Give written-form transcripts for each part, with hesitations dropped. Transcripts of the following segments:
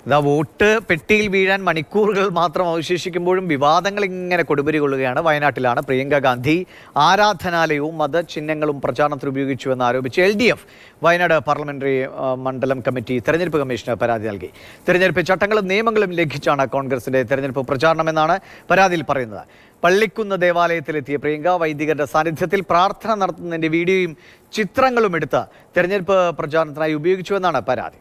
Vote പെട്ടിയിൽ വീഴാൻ മണിക്കൂറുകൾ മാത്രം അവശേഷിക്കുമ്പോഴും വിവാദങ്ങൾ ഇങ്ങനെ കൊടുപരി കൊള്ളുകയാണ്. വയനാട്ടിലാണ് പ്രിയങ്ക ഗാന്ധി ആരാധനാലയവും മതചിഹ്നങ്ങളും പ്രചാരണത്തിന് ഉപയോഗിച്ചുവെന്ന് ആരോപിച്ച് LDF വയനാട് പാർലമെന്ററി മണ്ഡലം കമ്മിറ്റി തെരഞ്ഞെടുപ്പ് കമ്മീഷന് പരാതി നൽകി. തെരഞ്ഞെടുപ്പ് ചട്ടങ്ങളും നിയമങ്ങളും ലംഘിച്ചാണ് കോൺഗ്രസിന്റെ തെരഞ്ഞെടുപ്പ് പ്രചാരണമെന്നാണ് പരാതിയിൽ പറയുന്നത്. പള്ളിക്കുന്ന് ദേവാലയത്തിലെത്തിയ പ്രിയങ്ക വൈദികരുടെ സാന്നിധ്യത്തിൽ പ്രാർത്ഥന നടത്തുന്നതിന്റെ വീഡിയോയും ചിത്രങ്ങളും എടുത്ത് തെരഞ്ഞെടുപ്പ് പ്രചാരണത്തിനായി ഉപയോഗിച്ചുവെന്നാണ് പരാതി.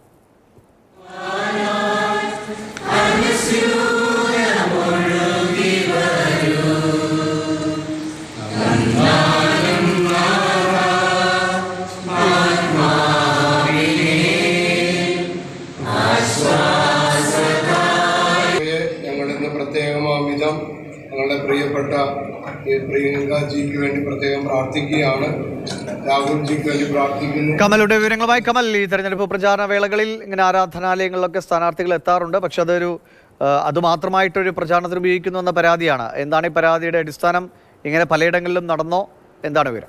ഞങ്ങളിന്ന് പ്രത്യേകമാവിധം ഞങ്ങളുടെ പ്രിയപ്പെട്ട പ്രിയങ്കാജിക്ക് വേണ്ടി പ്രത്യേകം പ്രാർത്ഥിക്കുകയാണ്. രാഹുൽജിക്ക് വേണ്ടി പ്രാർത്ഥിക്കുന്നു. കമലുടെ വിവരങ്ങളുമായി കമൽ, ഈ തെരഞ്ഞെടുപ്പ് പ്രചാരണ വേളകളിൽ ഇങ്ങനെ ആരാധനാലയങ്ങളിലൊക്കെ സ്ഥാനാർത്ഥികൾ എത്താറുണ്ട്, പക്ഷെ അതുമാത്രമായിട്ടൊരു പ്രചാരണത്തിന് ഉപയോഗിക്കുന്നു എന്ന പരാതിയാണ്. എന്താണ് ഈ പരാതിയുടെ അടിസ്ഥാനം? ഇങ്ങനെ പലയിടങ്ങളിലും നടന്നോ? എന്താണ് വിവരം?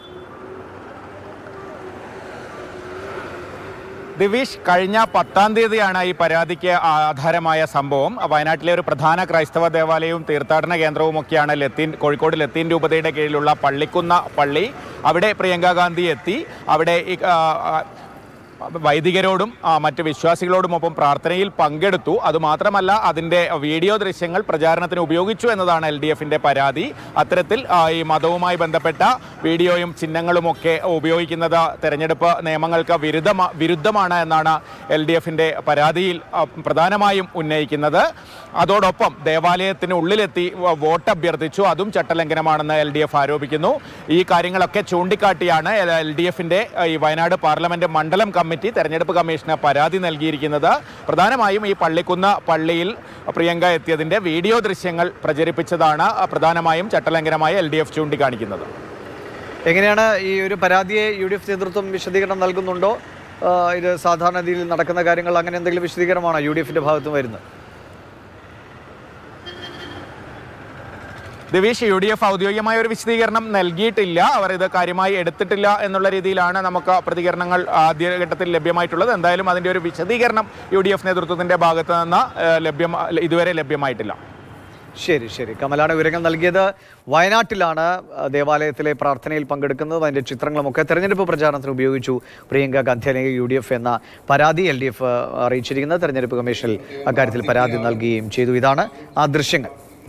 ദിവിഷ്, കഴിഞ്ഞ 10-ാം തീയതിയാണ് ഈ പരാതിക്ക് ആധാരമായ സംഭവം. വയനാട്ടിലെ ഒരു പ്രധാന ക്രൈസ്തവ ദേവാലയവും തീർത്ഥാടന കേന്ദ്രവുമൊക്കെയാണ് കോഴിക്കോട് ലത്തീൻ രൂപതയുടെ കീഴിലുള്ള പള്ളിക്കുന്ന പള്ളി. അവിടെ പ്രിയങ്ക ഗാന്ധി എത്തി. അവിടെ വൈദികരോടും മറ്റ് വിശ്വാസികളോടുമൊപ്പം പ്രാർത്ഥനയിൽ പങ്കെടുത്തു. അതുമാത്രമല്ല, അതിൻ്റെ വീഡിയോ ദൃശ്യങ്ങൾ പ്രചാരണത്തിന് ഉപയോഗിച്ചു എന്നതാണ് LDFിൻ്റെ പരാതി. അത്തരത്തിൽ ഈ മതവുമായി ബന്ധപ്പെട്ട വീഡിയോയും ചിഹ്നങ്ങളുമൊക്കെ ഉപയോഗിക്കുന്നത് തെരഞ്ഞെടുപ്പ് നിയമങ്ങൾക്ക് വിരുദ്ധമാണ് എന്നാണ് LDFിൻ്റെ പരാതിയിൽ പ്രധാനമായും ഉന്നയിക്കുന്നത്. അതോടൊപ്പം ദേവാലയത്തിന് ഉള്ളിലെത്തി വോട്ട് അഭ്യർത്ഥിച്ചു, അതും ചട്ടലംഘനമാണെന്ന് LDF ആരോപിക്കുന്നു. ഈ കാര്യങ്ങളൊക്കെ ചൂണ്ടിക്കാട്ടിയാണ് LDFിൻ്റെ ഈ വയനാട് പാർലമെന്റ് മണ്ഡലം കമ്മിറ്റി തെരഞ്ഞെടുപ്പ് കമ്മീഷന് പരാതി നൽകിയിരിക്കുന്നത്. പ്രധാനമായും ഈ പള്ളിക്കുന്ന പള്ളിയിൽ പ്രിയങ്ക എത്തിയതിൻ്റെ വീഡിയോ ദൃശ്യങ്ങൾ പ്രചരിപ്പിച്ചതാണ് പ്രധാനമായും ചട്ടലംഘനമായി LDF ചൂണ്ടിക്കാണിക്കുന്നത്. എങ്ങനെയാണ് ഈ ഒരു പരാതിയെ UDF നേതൃത്വം വിശദീകരണം നൽകുന്നുണ്ടോ? ഇത് സാധാരണ രീതിയിൽ നടക്കുന്ന കാര്യങ്ങൾ, അങ്ങനെ എന്തെങ്കിലും വിശദീകരണമാണോ UDFിൻ്റെ ഭാഗത്ത് വരുന്നത്? ദിവിഷ്, UDF ഔദ്യോഗികമായ ഒരു വിശദീകരണം നൽകിയിട്ടില്ല. അവർ ഇത് കാര്യമായി എടുത്തിട്ടില്ല എന്നുള്ള രീതിയിലാണ് നമുക്ക് പ്രതികരണങ്ങൾ ആദ്യഘട്ടത്തിൽ ലഭ്യമായിട്ടുള്ളത്. എന്തായാലും അതിൻ്റെ ഒരു വിശദീകരണം UDF നേതൃത്വത്തിൻ്റെ ഭാഗത്ത് നിന്ന് ഇതുവരെ ലഭ്യമായിട്ടില്ല. ശരി. കമലാണ് വിവരങ്ങൾ നൽകിയത്. വയനാട്ടിലാണ് ദേവാലയത്തിലെ പ്രാർത്ഥനയിൽ പങ്കെടുക്കുന്നത്. അതിൻ്റെ ചിത്രങ്ങളുമൊക്കെ തെരഞ്ഞെടുപ്പ് പ്രചാരണത്തിന് ഉപയോഗിച്ചു പ്രിയങ്ക ഗാന്ധി അല്ലെങ്കിൽ UDF എന്ന പരാതി LDF അറിയിച്ചിരിക്കുന്നത്. തെരഞ്ഞെടുപ്പ് കമ്മീഷനിൽ അക്കാര്യത്തിൽ പരാതി നൽകുകയും ചെയ്തു. ഇതാണ് ആ ദൃശ്യങ്ങൾ.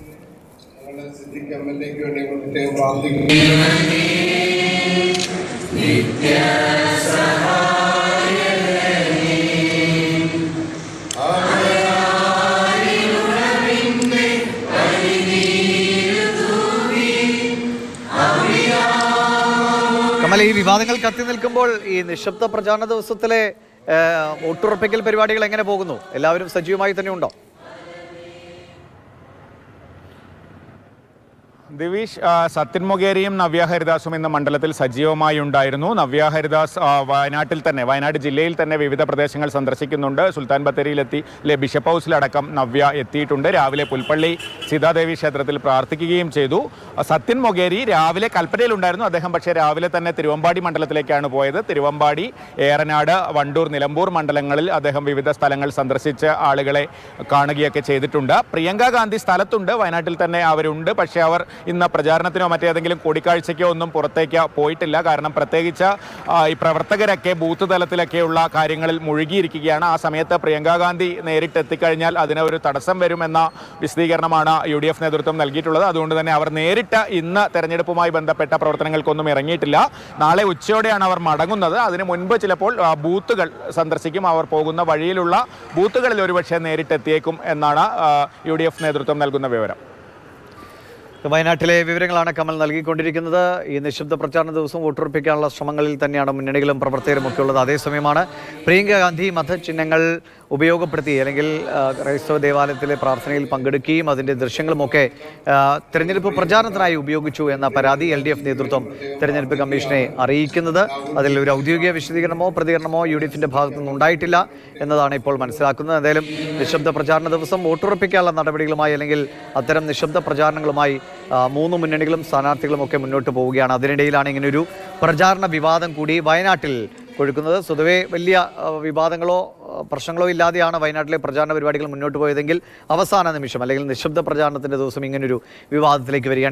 കമൽ, ഈ വിവാദങ്ങൾ കത്തി നിൽക്കുമ്പോൾ ഈ നിശബ്ദ പ്രചാരണ ദിവസത്തിലെ വോട്ടുറപ്പിക്കൽ പരിപാടികൾ എങ്ങനെ പോകുന്നു? എല്ലാവരും സജീവമായി തന്നെ ഉണ്ടോ? ദിവിഷ്, സത്യൻ മൊകേരിയും നവ്യ ഹരിദാസും ഇന്ന് മണ്ഡലത്തിൽ സജീവമായി ഉണ്ടായിരുന്നു. നവ്യ ഹരിദാസ് വയനാട് ജില്ലയിൽ തന്നെ വിവിധ പ്രദേശങ്ങൾ സന്ദർശിക്കുന്നുണ്ട്. സുൽത്താൻ ബത്തേരിയിലെത്തി ബിഷപ്പ് ഹൗസിലടക്കം നവ്യ എത്തിയിട്ടുണ്ട്. രാവിലെ പുൽപ്പള്ളി സീതാദേവി ക്ഷേത്രത്തിൽ പ്രാർത്ഥിക്കുകയും ചെയ്തു. സത്യൻ മൊകേരി രാവിലെ കൽപ്പറ്റയിലുണ്ടായിരുന്നു. അദ്ദേഹം പക്ഷേ രാവിലെ തന്നെ തിരുവമ്പാടി മണ്ഡലത്തിലേക്കാണ് പോയത്. തിരുവമ്പാടി, ഏറനാട്, വണ്ടൂർ, നിലമ്പൂർ മണ്ഡലങ്ങളിൽ അദ്ദേഹം വിവിധ സ്ഥലങ്ങൾ സന്ദർശിച്ച് ആളുകളെ കാണുകയൊക്കെ ചെയ്തിട്ടുണ്ട്. പ്രിയങ്ക ഗാന്ധി സ്ഥലത്തുണ്ട്, വയനാട്ടിൽ തന്നെ അവരുണ്ട്. പക്ഷേ അവർ ഇന്ന് പ്രചാരണത്തിനോ മറ്റേതെങ്കിലും കൂടിക്കാഴ്ചയ്ക്കോ ഒന്നും പുറത്തേക്ക് പോയിട്ടില്ല. കാരണം പ്രത്യേകിച്ച് ഈ പ്രവർത്തകരൊക്കെ ബൂത്ത് തലത്തിലൊക്കെയുള്ള കാര്യങ്ങളിൽ മുഴുകിയിരിക്കുകയാണ്. ആ സമയത്ത് പ്രിയങ്ക ഗാന്ധി നേരിട്ട് എത്തിക്കഴിഞ്ഞാൽ അതിന് ഒരു തടസ്സം വരുമെന്ന വിശദീകരണമാണ് UDF നേതൃത്വം നൽകിയിട്ടുള്ളത്. അതുകൊണ്ട് തന്നെ അവർ നേരിട്ട് ഇന്ന് തെരഞ്ഞെടുപ്പുമായി ബന്ധപ്പെട്ട പ്രവർത്തനങ്ങൾക്കൊന്നും ഇറങ്ങിയിട്ടില്ല. നാളെ ഉച്ചയോടെയാണ് അവർ മടങ്ങുന്നത്. അതിന് മുൻപ് ചിലപ്പോൾ ബൂത്തുകൾ സന്ദർശിക്കും. അവർ പോകുന്ന വഴിയിലുള്ള ബൂത്തുകളിൽ ഒരുപക്ഷെ നേരിട്ടെത്തിയേക്കും എന്നാണ് UDF നേതൃത്വം നൽകുന്ന വിവരം. വയനാട്ടിലെ വിവരങ്ങളാണ് കമൽ നൽകിക്കൊണ്ടിരിക്കുന്നത്. ഈ നിശബ്ദ പ്രചാരണ ദിവസം വോട്ടുറപ്പിക്കാനുള്ള ശ്രമങ്ങളിൽ തന്നെയാണ് മുന്നണികളും പ്രവർത്തകരും ഒക്കെ ഉള്ളത്. അതേസമയമാണ് പ്രിയങ്ക ഗാന്ധി മതചിഹ്നങ്ങൾ ഉപയോഗപ്പെടുത്തി അല്ലെങ്കിൽ ക്രൈസ്തവ ദേവാലയത്തിലെ പ്രാർത്ഥനയിൽ പങ്കെടുക്കുകയും അതിൻ്റെ ദൃശ്യങ്ങളുമൊക്കെ തെരഞ്ഞെടുപ്പ് പ്രചാരണത്തിനായി ഉപയോഗിച്ചു എന്ന പരാതി LDF നേതൃത്വം തെരഞ്ഞെടുപ്പ് കമ്മീഷനെ അറിയിക്കുന്നത്. അതിൽ ഒരു ഔദ്യോഗിക വിശദീകരണമോ പ്രതികരണമോ UDFിൻ്റെ ഭാഗത്തു നിന്നുണ്ടായിട്ടില്ല എന്നതാണ് ഇപ്പോൾ മനസ്സിലാക്കുന്നത്. എന്തായാലും നിശബ്ദ പ്രചാരണ ദിവസം വോട്ടുറപ്പിക്കാനുള്ള നടപടികളുമായി അല്ലെങ്കിൽ അത്തരം നിശബ്ദ പ്രചാരണങ്ങളുമായി മൂന്ന് മുന്നണികളും സ്ഥാനാർത്ഥികളും ഒക്കെ മുന്നോട്ട് പോവുകയാണ്. അതിനിടയിലാണ് ഇങ്ങനൊരു പ്രചാരണ വിവാദം കൂടി വയനാട്ടിൽ കൊഴുക്കുന്നത്. സ്വതവേ വലിയ വിവാദങ്ങളോ പ്രശ്നങ്ങളോ ഇല്ലാതെയാണ് വയനാട്ടിലെ പ്രചാരണ പരിപാടികൾ മുന്നോട്ട് പോയതെങ്കിൽ അവസാന നിമിഷം അല്ലെങ്കിൽ നിശബ്ദ പ്രചാരണത്തിൻ്റെ ദിവസം ഇങ്ങനൊരു വിവാദത്തിലേക്ക് വരികയാണ്.